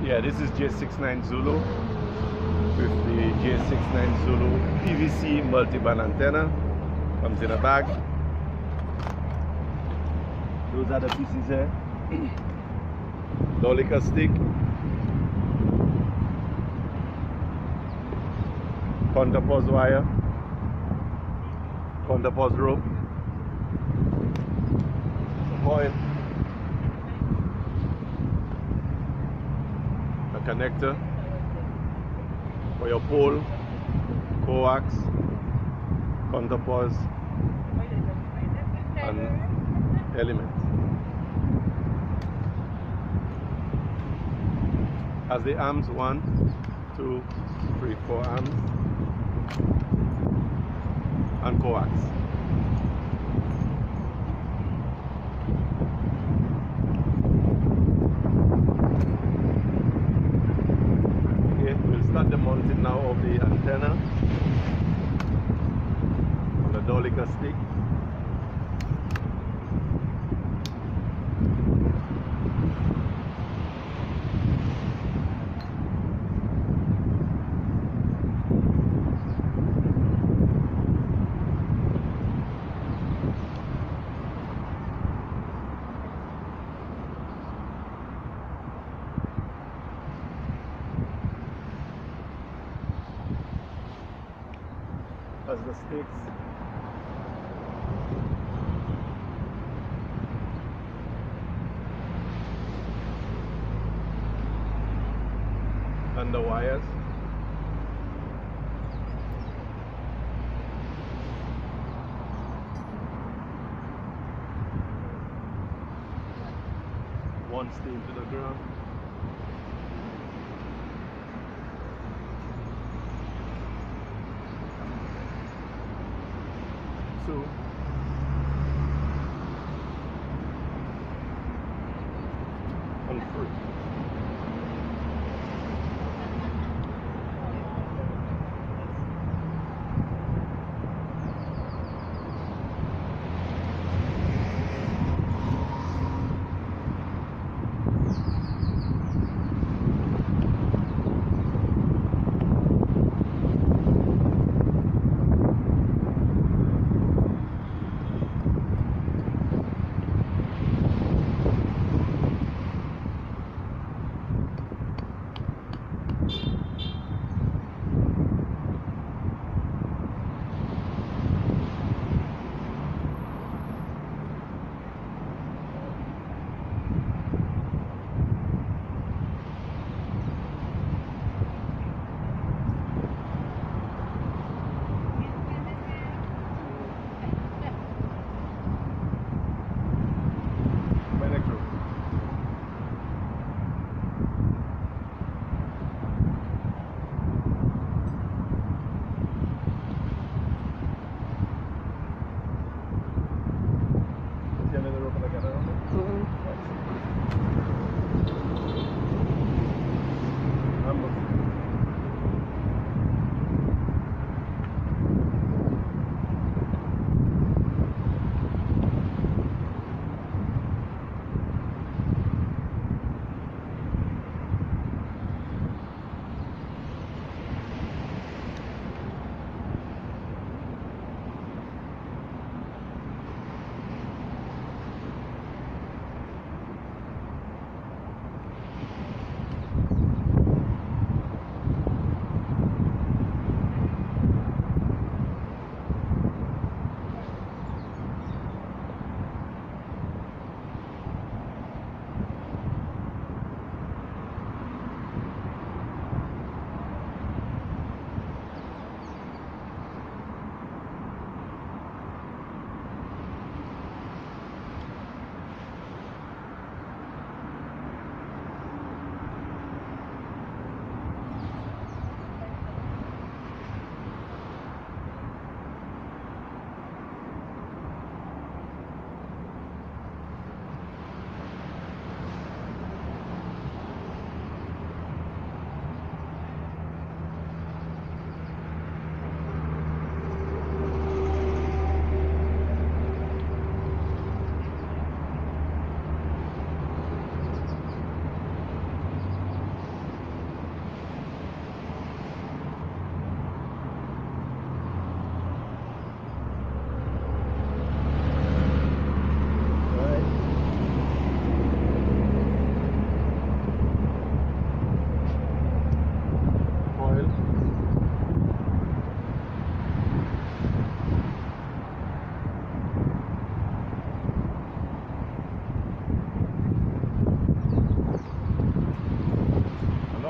Yeah, this is J69 Zulu with the J69 Zulu PVC multi-band antenna. Comes in a bag. Those are the pieces here. Dolica stick, counterpose wire, counterpose rope, coil, a connector for your pole, coax, counterpose, and element. As the arms, 1, 2, 3, 4 arms, and coax. Okay, we'll start the mounting now of the antenna on the Dolica stick. As the sticks and the wires. One stay into the ground. Two. And 3.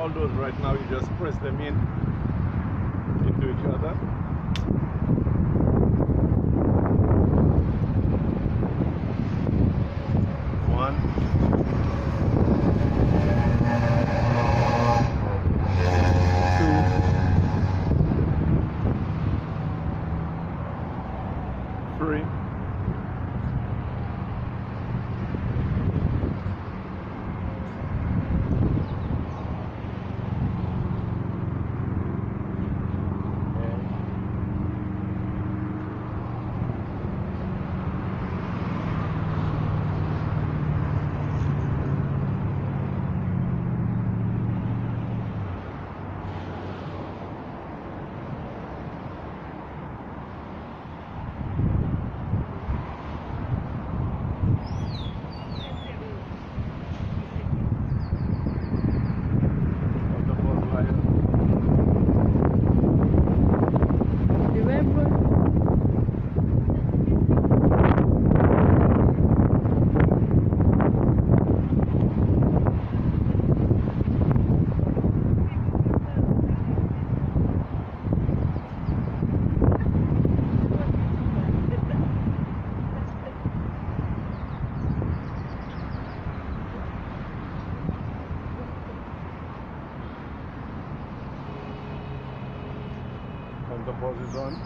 all those right now, you just press them into each other. One. Two. Three. The pause is on.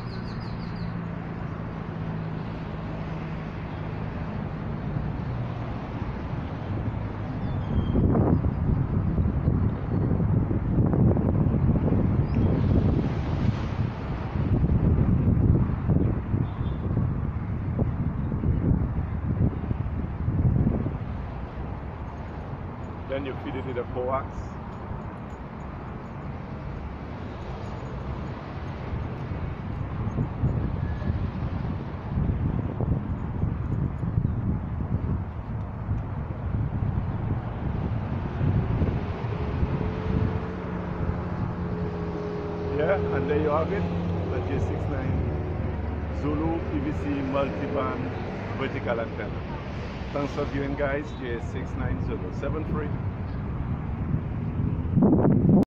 Then you feed it in the coax. Yeah, and there you have it, the J69 Zulu PVC multi-band vertical antenna. Thanks for viewing, guys. J69 Zulu 73.